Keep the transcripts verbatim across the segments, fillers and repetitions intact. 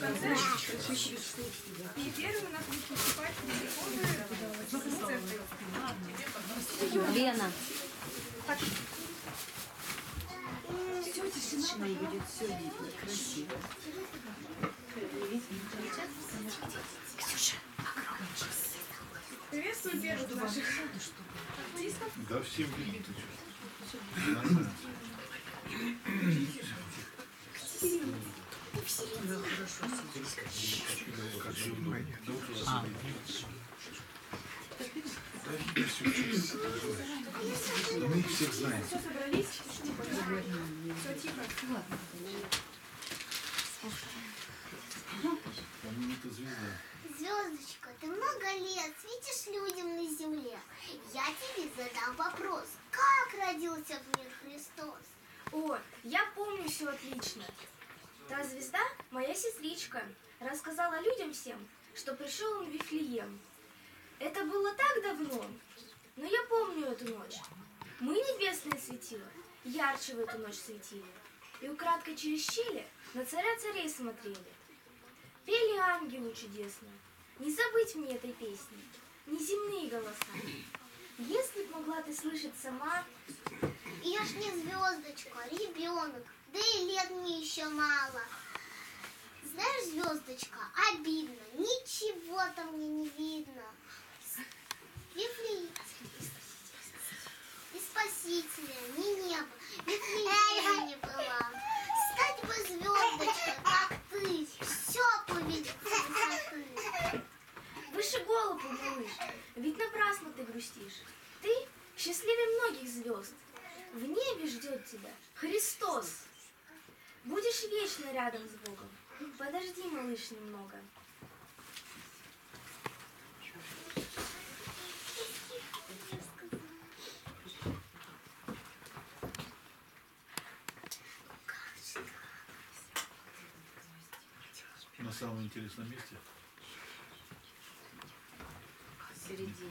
конце. И первый у нас будет выступать Лена. Все тишина будет, все видно, красиво. Ксюша, приветствую первых наших артистов. Да, всем видно. Да, хорошо. Мы их всех знаем. Все, собрались? Все тихо. Помните звезда. Звездочка, ты много лет светишь людям на земле. Я тебе задам вопрос. Как родился в мир Христос? О, я помню все отлично. Та звезда, моя сестричка, рассказала людям всем, что пришел он в Вифлеем. Это было так давно, но я помню эту ночь. Мы, небесные светила, ярче в эту ночь светили, и украдкой через щели на царя царей смотрели. Пели ангелы чудесно, не забыть мне этой песни, неземные голоса. Если б могла ты слышать сама... Я ж не звездочка, ребенок, да и лет мне еще мало. Знаешь, звездочка, обидно, ничего там мне не видно. Вифлеем и спасителя, не небо, Вифлеем не была. Стать бы звездочкой, как ты, все увидеть с высоты. Выше голову, малыш, ведь напрасно ты грустишь. Ты счастливее многих звезд. В небе ждет тебя Христос. Будешь вечно рядом с Богом. Подожди, малыш, немного. На самом интересном месте. В середине.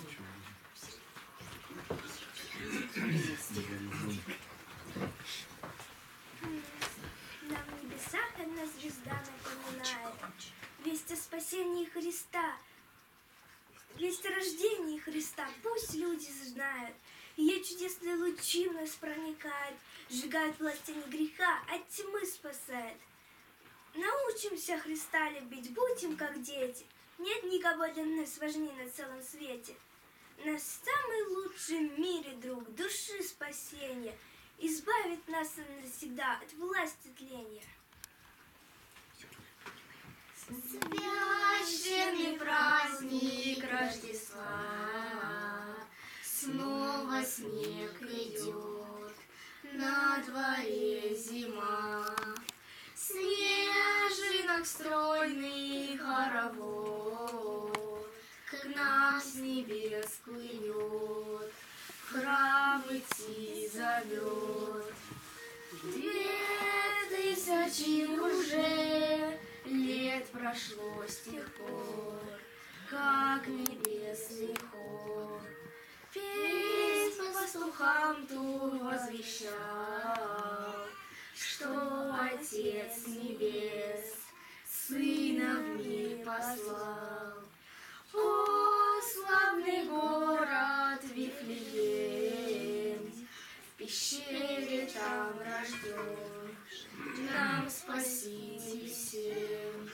Нам в небесах одна звезда напоминает весть о спасении Христа, весть о рождении Христа. Пусть люди знают, ее чудесные лучи в нас проникают, сжигают власть тени греха, от тьмы спасает. Научимся Христа любить, будем как дети. Нет никого для нас важнее на целом свете. Наш самый лучший в мире друг, души спасения, избавит нас навсегда от власти тления. Священный праздник Рождества, снова снег идет, на дворе зима. Снежинок стройный хоровод к нам с небес плывет, в храм идти зовет. Две тысячи уже лет прошло с тех пор, как небесный хор песнь пастухам ту возвещал, что Отец Небес Сына в мир послал. О, славный город Вифлеем, в пещере там рожден нам Спаситель всем.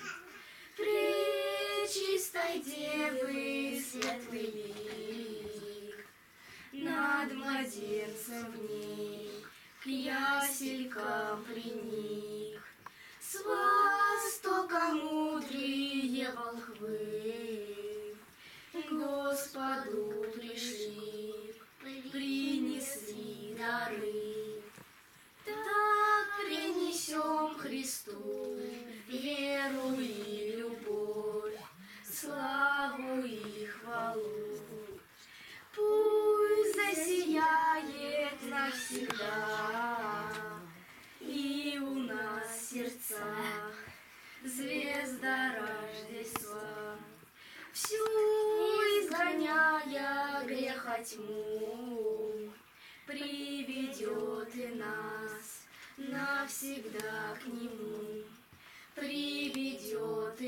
Пречистой Девы светлый лик над младенцем вник, к яселькам приник. С востока мудрые волхвы к Господу пришли, принесли дары. Так принесем Христу веру и любовь, славу и хвалу. Пусть засияет навсегда и у нас в сердцах звезда Рождества. Всю изгоняя греха тьму, приведет и нас навсегда к Нему. Приведет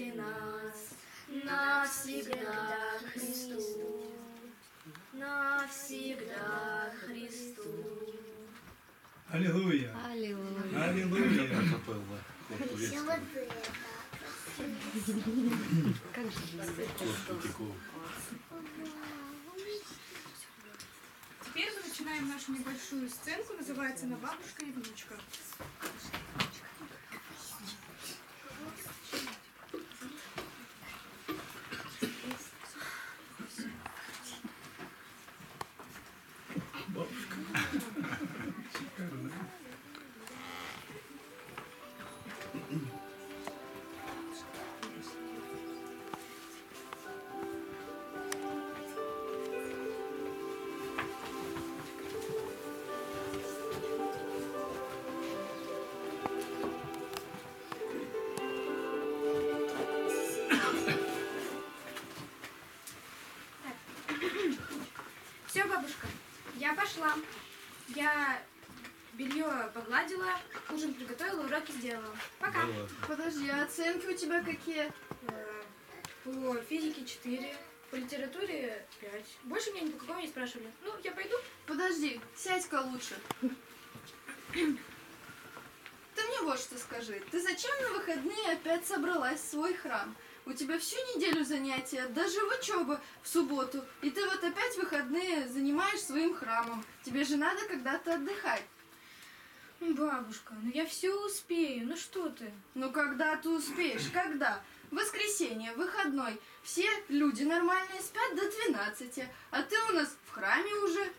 Аллилуйя. Аллилуйя. Аллилуйя. Акапелла. Хор Еще турецкий. вот это. Как же без Хор этого? Третьякова. Теперь мы начинаем нашу небольшую сценку, называется «На бабушка и внучка». Бабушка. Шикарно. Все, бабушка, я пошла. Я белье погладила, ужин приготовила, уроки сделала. Пока. Да ладно. Подожди, а оценки у тебя какие? Э, По физике четыре, по литературе пять. Больше меня ни по какому не спрашивали. Ну, я пойду. Подожди, сядь-ка лучше. Ты мне вот что скажи. Ты зачем на выходные опять собралась в свой храм? У тебя всю неделю занятия, даже учеба в субботу. И ты вот опять в выходные занимаешь своим храмом. Тебе же надо когда-то отдыхать. Бабушка, ну я все успею, ну что ты? Ну когда ты успеешь? Когда? Воскресенье, выходной. Все люди нормальные спят до двенадцати. А ты у нас в храме уже.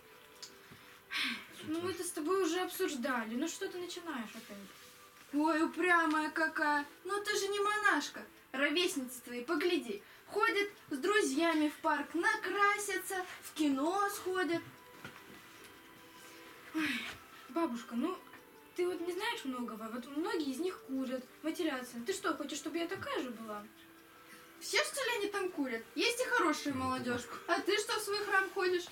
Ну мы это с тобой уже обсуждали, ну что ты начинаешь опять? Ой, упрямая какая. Ну ты же не монашка. Ровесницы твои, погляди. Ходят с друзьями в парк, накрасятся, в кино сходят. Бабушка, ну ты вот не знаешь многого, вот многие из них курят, матерятся. Ты что, хочешь, чтобы я такая же была? Все, что ли, они там курят? Есть и хорошая молодежь. А ты что в свой храм ходишь?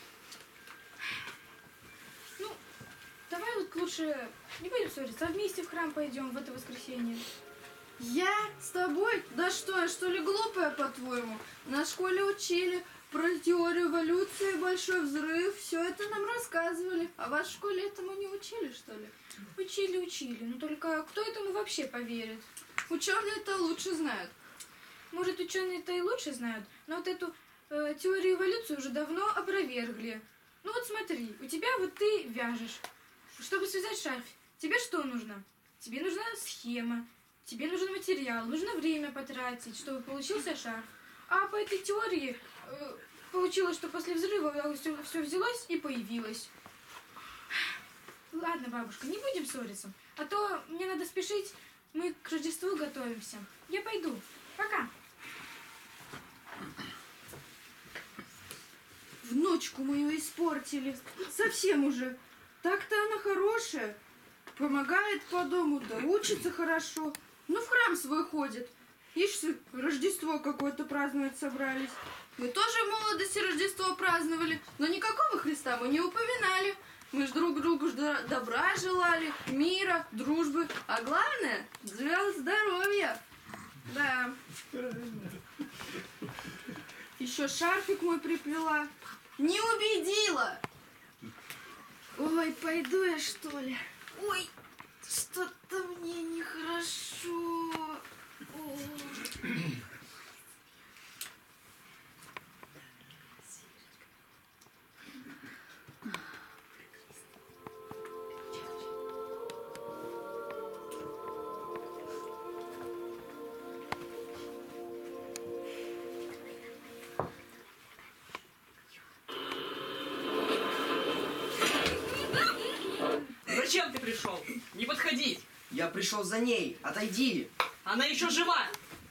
Ну, давай вот лучше не будем ссориться, а вместе в храм пойдем в это воскресенье. Я с тобой? Да что, я что ли глупая, по-твоему? На школе учили про теорию эволюции, большой взрыв. Все это нам рассказывали. А вас в школе этому не учили, что ли? Учили, учили, но только кто этому вообще поверит? Ученые-то лучше знают. Может, ученые-то и лучше знают, но вот эту э, теорию эволюции уже давно опровергли. Ну вот смотри, у тебя вот ты вяжешь. Чтобы связать шарф, тебе что нужно? Тебе нужна схема, тебе нужен материал, нужно время потратить, чтобы получился шарф. А по этой теории э, получилось, что после взрыва все, все взялось и появилось. Ладно, бабушка, не будем ссориться, а то мне надо спешить, мы к Рождеству готовимся. Я пойду. Пока. Внучку мою испортили. Совсем уже. Так-то она хорошая. Помогает по дому, да учится хорошо. Ну, в храм свой ходит. Ишь, Рождество какое-то праздновать собрались. Мы тоже в молодости Рождество праздновали, но никакого Христа мы не упоминали. Мы ж друг другу ж добра желали, мира, дружбы, а главное – здоровья. Да. Еще шарфик мой приплела. Не убедила. Ой, пойду я, что ли? Ой, что-то мне нехорошо. Ой. Зачем ты пришел? Не подходи! Я пришел за ней. Отойди. Она еще жива!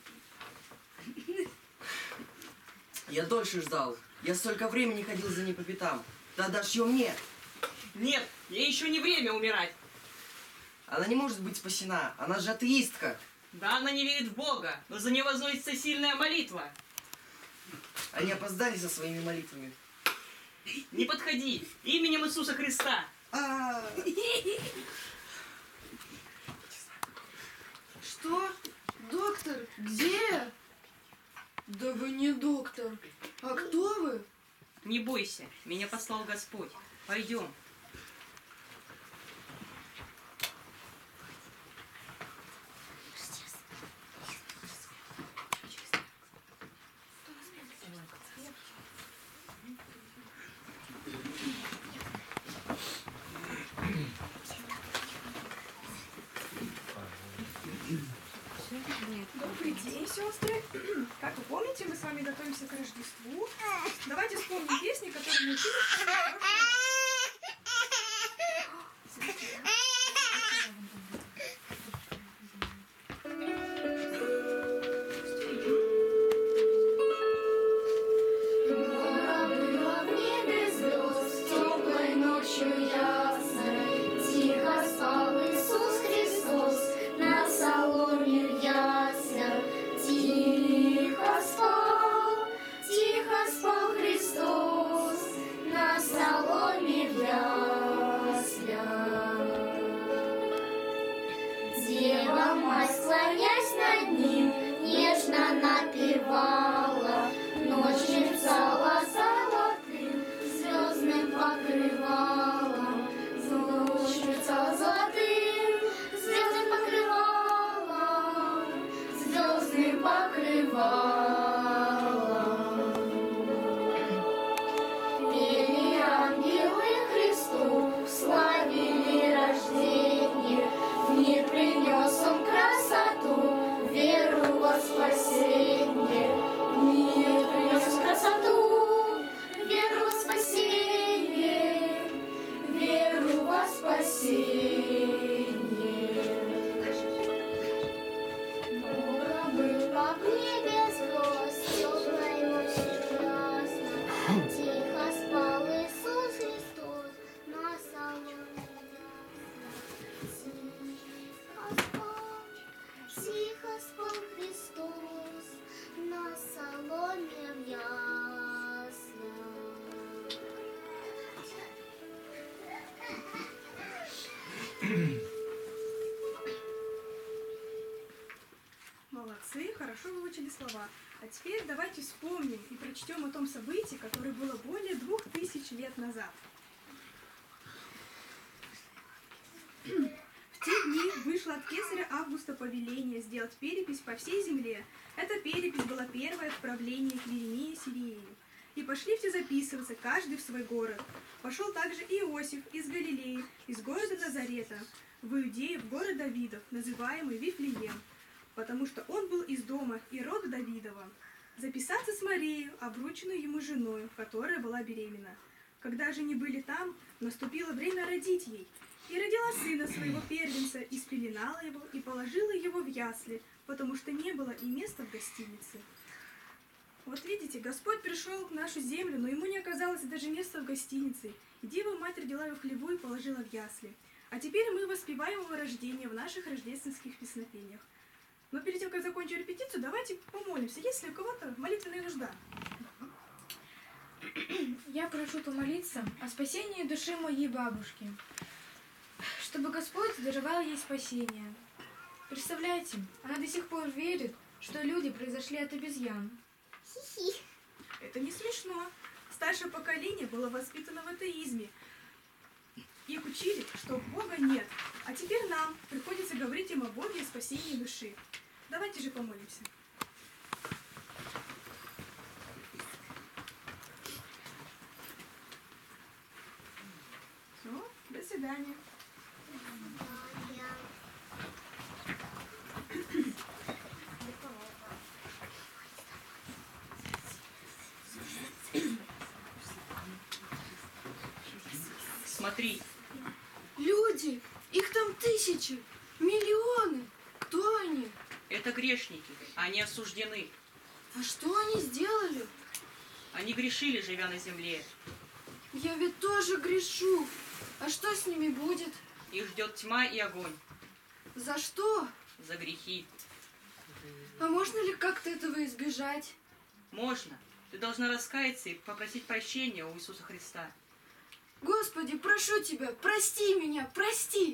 Я дольше ждал. Я столько времени ходил за ней по пятам. Ты отдашь ее мне. Нет, ей еще не время умирать. Она не может быть спасена. Она же атеистка. Да, она не верит в Бога, но за нее возносится сильная молитва. Они опоздали со своими молитвами. Не подходи! Именем Иисуса Христа! А, Что? Доктор, где? Да вы не доктор. А кто вы? Не бойся, меня послал Господь. Пойдем. Нет. Добрый день, сестры. Как вы помните, мы с вами готовимся к Рождеству. Давайте вспомним песни, которые мы учили в прошлый раз. Было в небе звезд, теплой ночью ясной, тихо спал Иисус Христос на соломе в яслях. Тихо спал, тихо спал Христос на соломе в яслях. Дева Мать, склонясь над ним, нежно напевала, ночь мерцала золотым звездным покрывалом, ночь мерцала золотым звездным покрывалом, звездным покрывалом. Пели ангелы Христу, славили рождение, в мир принес Он красоту, веру во спасение. В мир принес красоту, веру во спасение, веру во спасение. Был по небе звезд, теплой ночью ясно, тихо спал Иисус Христос на соломе ясно. Тихо спал, тихо спал Христос на соломе в яслях. Молодцы, хорошо выучили слова. А теперь давайте вспомним и прочтем о том событии, которое было более двух тысяч лет назад. В те дни вышло от кесаря Августа повеление сделать перепись по всей земле. Эта перепись была первая в правлении Квиринии Сириею. И пошли все записываться, каждый в свой город. Пошел также Иосиф из Галилеи, из города Назарета, в Иудею, в город Давидов, называемый Вифлеем, потому что он был из дома и рода Давидова, записаться с Марией, обрученную ему женою, которая была беременна. Когда же они были там, наступило время родить ей, и родила сына своего первенца, и спеленала его, и положила его в ясли, потому что не было и места в гостинице. Вот видите, Господь пришел в нашу землю, но ему не оказалось даже места в гостинице. И Дева Мать родила его в хлеву и положила в ясли. А теперь мы воспеваем его рождение в наших рождественских песнопениях. Но перед тем, как закончу репетицию, давайте помолимся. Есть ли у кого-то молитвенная нужда? Я прошу помолиться о спасении души моей бабушки, чтобы Господь даровал ей спасение. Представляете, она до сих пор верит, что люди произошли от обезьян. Хи-хи. Это не смешно. Старшее поколение было воспитано в атеизме. Их учили, что Бога нет. А теперь нам приходится говорить им о Боге и спасении души. Давайте же помолимся. Все, до свидания. Смотри, Люди! Их там тысячи! Миллионы! Кто они? это грешники, они осуждены. А что они сделали? Они грешили, живя на земле. Я ведь тоже грешу. А что с ними будет? Их ждет тьма и огонь За что? за грехи. А можно ли как-то этого избежать? Можно. Ты должна раскаяться и попросить прощения у Иисуса Христа. Господи, прошу тебя, прости меня, прости!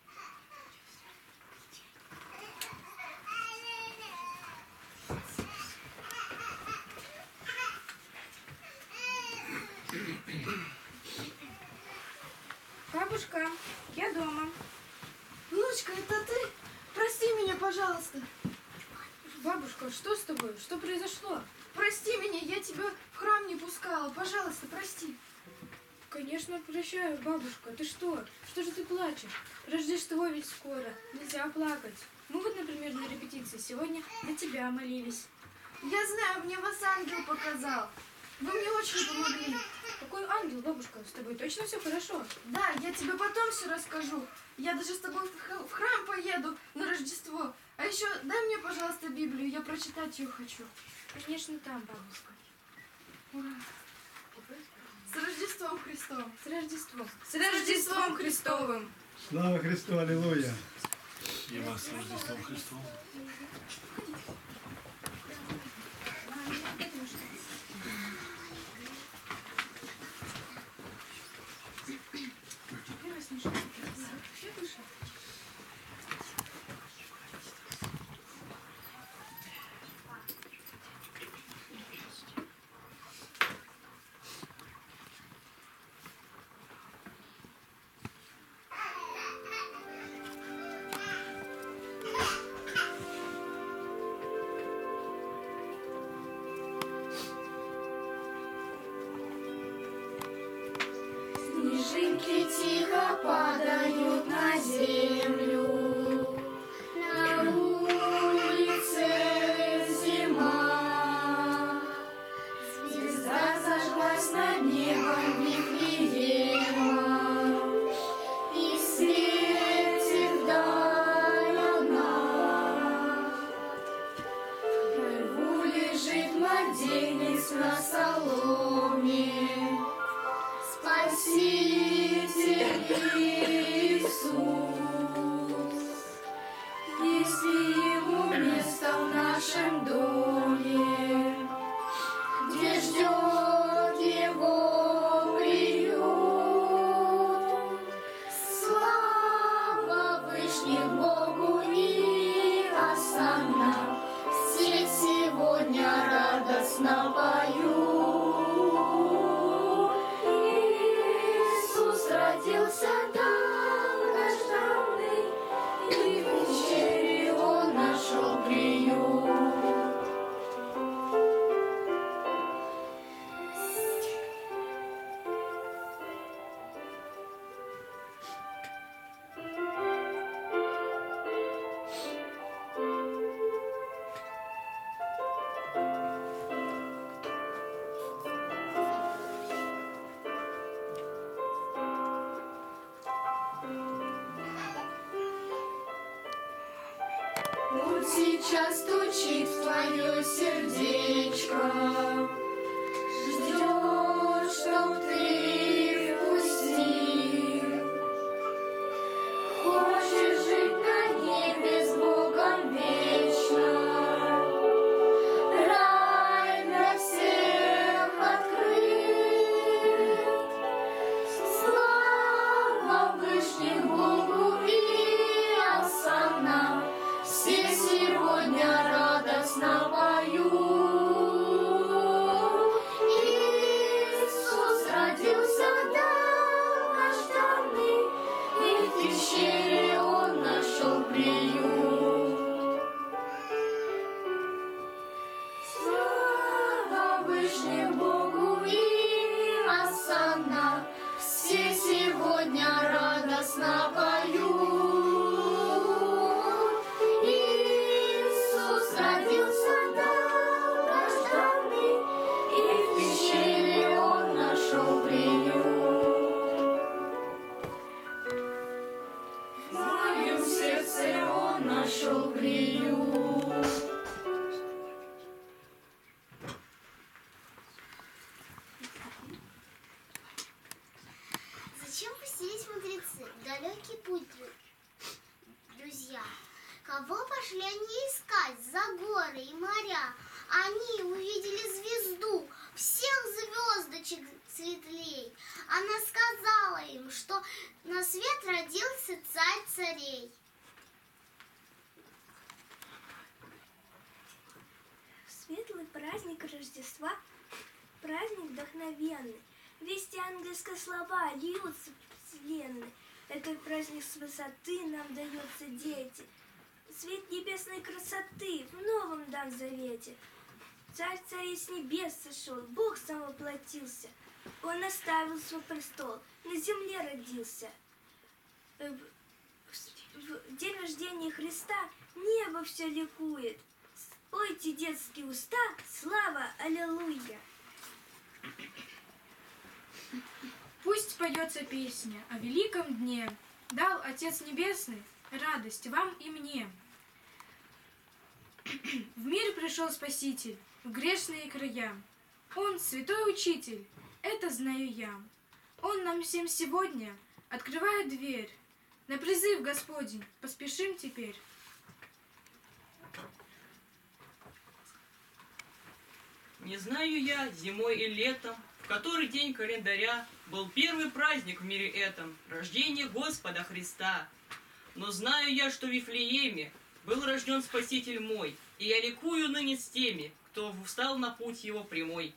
Бабушка, я дома. Внучка, это ты? Прости меня, пожалуйста. Бабушка, что с тобой? Что произошло? Прости меня, я тебя в храм не пускала. Пожалуйста, прости. Конечно, прощаю, бабушка. Ты что? Что же ты плачешь? Рождество ведь скоро. Нельзя плакать. Мы вот, например, на репетиции сегодня для тебя молились. Я знаю, мне вас ангел показал. Вы мне очень помогли. Какой ангел, бабушка? С тобой точно все хорошо? Да, я тебе потом все расскажу. Я даже с тобой в х- в храм поеду на Рождество. А еще дай мне, пожалуйста, Библию, я прочитать ее хочу. Конечно, там, бабушка. Ура. С Рождеством Христовым. С Рождеством. С Рождеством Христовым! Слава Христу, аллилуйя. И вас с Рождеством Христом. Снежинки тихо падают на землю, на улице зима. Звезда зажглась над небом Вифлеема и светит вдаль одна. В рву лежит младенец на соломе, Спаситель Иисус. Если ему место в нашем доме, где ждет его приют, слава Вышних Богу и осанна, все сегодня радостно поют. Родился долгожданный, и в пещере он нашел приют. Вот сейчас стучит в твое сердечко, ждет, чтоб ты впустил. Хочешь жить на небе с Богом вечно, рай для всех открыт. Слава Вышних Богу и осанна, все сегодня радостно поют. Иисус родился долгожданный, и в пещере он нашел приют. Слава Вышних Богу и осанна, все сегодня радостно поют. Иисус родился долгожданный, и в пещере он нашел приют. В моем сердце он нашел приют. Зачем поселились мудрецы в далекий путь, дру- друзья? Кого пошли они искать за горы и моря? Они увидели звезду, всех звездочек светлей. Она сказала им, что на свет родился царь царей. Светлый праздник Рождества, праздник вдохновенный. Вести ангельские слова льются в вселенной. Этот праздник с высоты нам дается, дети. Свет небесной красоты в новом дан завете. Царь царей с небес сошел, Бог сам воплотился. Он оставил свой престол, на земле родился. Э, В в день рождения Христа небо все ликует. Спойте детские уста, слава, аллилуйя. Пусть поется песня о великом дне. Дал Отец Небесный радость вам и мне. В мир пришел Спаситель, в грешные края. Он святой учитель, это знаю я. Он нам всем сегодня открывает дверь. На призыв Господень поспешим теперь. Не знаю я, зимой и летом, в который день календаря был первый праздник в мире этом, рождение Господа Христа. Но знаю я, что в Вифлееме был рожден Спаситель мой, и я ликую ныне с теми, кто встал на путь его прямой.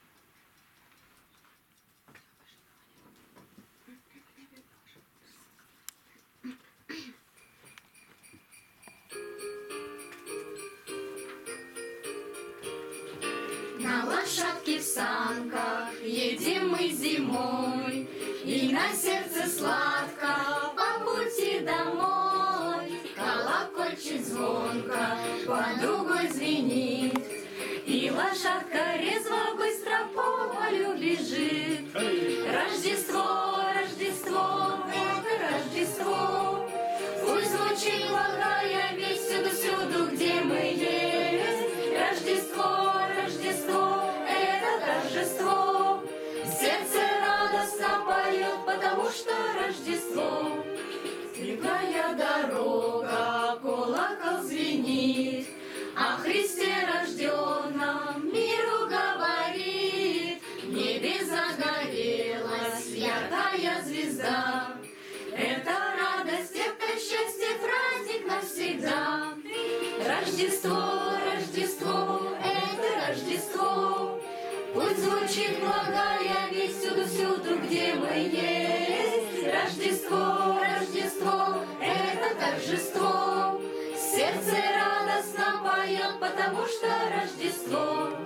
На лошадке в санках едем мы зимой, и на сердце сладко по пути домой. Колокольчик звонко по другой звенит, и лошадка резво быстро по полю бежит. Рождество, Рождество, это Рождество, пусть звучит благая весть всюду-всюду, где мы есть. Рождество, Рождество, это торжество, сердце радостно поет, потому что Рождество. Светлая дорога, колокол звенит, о Христе рожденном миру говорит. В небе загорелась яркая звезда, это радость, это счастье, праздник навсегда. Рождество, Рождество, это Рождество, пусть звучит благая весть всюду-всюду, где мы есть. Рождество, Рождество, это торжество, сердце радостно поет, потому что Рождество.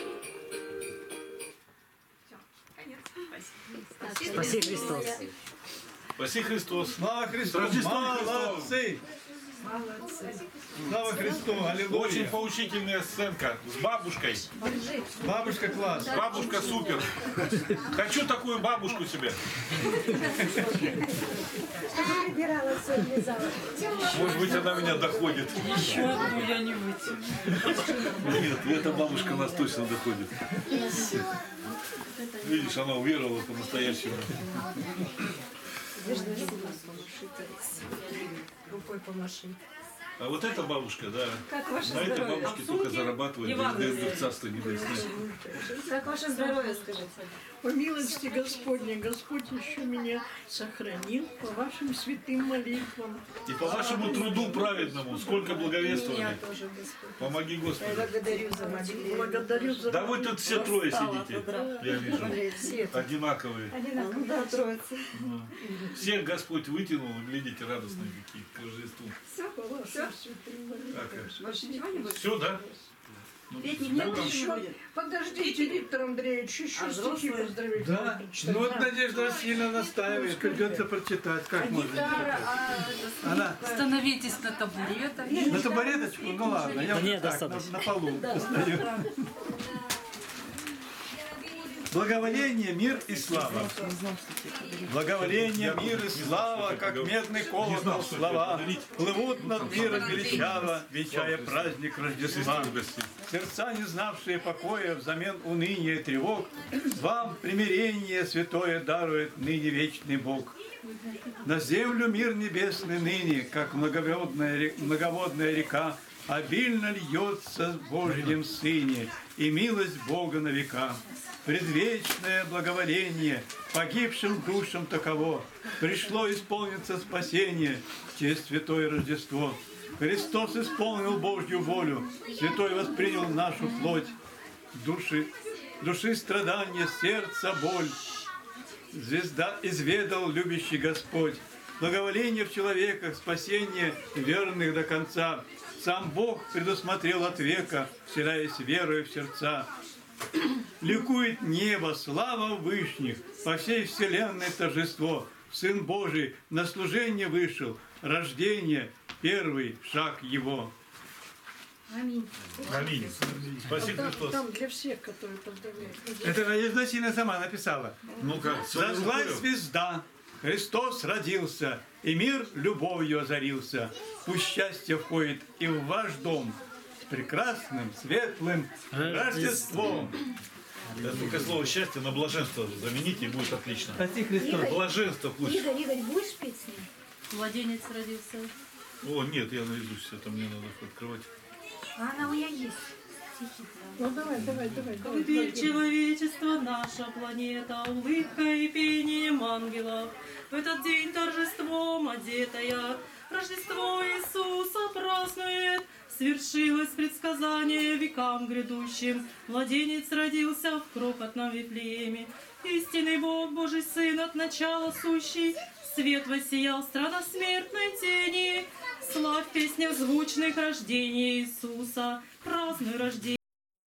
Спаси Христос. Спаси Христос. Слава Христу! Рождество Молодцы! Слава Христу! Аллилуйя! Очень поучительная сценка с бабушкой. Бабушка класс! Бабушка супер. Хочу такую бабушку себе. Может быть, она меня доходит. Еще одну я не вытяну. Нет, эта бабушка нас точно доходит. Видишь, она уверовала по-настоящему. Рукой помаши. А вот эта бабушка, да, Как ваше на этой здоровье? бабушке только зарабатывать, в царство небесное. Как ваше здоровье, скажите? По милости Господней, Господь еще меня сохранил по вашим святым молитвам. И по вашему труду праведному, сколько Меня благовествовали. тоже, Господь. Помоги, Господи. Благодарю за молитву. Благодарю за Да вы тут все трое сидите, я вижу. Свет. Одинаковые. Ну да, троица. Ну. Всех Господь вытянул, глядите, радостные какие к Рождеству. по вашим святым молитвам. Так, Больше ничего не будет? все, да? Ну, Нет, ну, там- еще, подождите, Виктор Андреевич, еще А стихи взрослые? поздравить. Да, надо прочитать. ну вот Да. Надежда Васильевна настаивает, придется прочитать. Как можно читать? Она Становитесь на табуретах. на табуреточку? Ну ладно, я Да вот нет, так, на, достаточно. на полу постою. Благоволение, мир и слава. Благоволение, мир и слава, как медный колокол слова, плывут над миром величаво, венчая праздник Рождества. Сердца, не знавшие покоя, взамен уныния и тревог, вам примирение святое дарует ныне вечный Бог. На землю мир небесный ныне, как многоводная, ре- многоводная река, обильно льется в Божьем Сыне, и милость Бога на века. Предвечное благоволение погибшим душам таково, пришло исполниться спасение, честь святое Рождество. Христос исполнил Божью волю, святой воспринял нашу плоть, души, души страдания, сердца боль. Звезда изведал любящий Господь. Благоволение в человеках, спасение верных до конца. Сам Бог предусмотрел от века, вселяясь верою в сердца. Ликует небо, слава вышних, по всей вселенной торжество. Сын Божий на служение вышел, рождение первый шаг его. Аминь. Аминь. Спаси Там, Христос. там для всех, которые поздравляют. Это Надежда Васильевна сама написала. Ну-ка, Зажглась звезда, Христос родился, и мир любовью озарился. Пусть счастье входит и в ваш дом с прекрасным, светлым Рождеством. Да, только слово счастье на блаженство замените, и будет отлично. Спаси Христос. Блаженство пусть. Игорь, Игорь, будешь петь с ним? Младенец родился. О, нет, я наизусть, это мне надо открывать. А она у меня есть. Ну давай, давай, давай. давай, Теперь давай. человечество, наша планета, улыбкой и пением ангелов. В этот день торжеством одетая, Рождество Иисуса празднует. Свершилось предсказание векам грядущим. Младенец родился в крохотном Вифлееме. Истинный Бог, Божий Сын, от начала сущий. Свет воссиял страна смертной тени. Славь в песнях звучных рождения Иисуса. Празднуй рождение.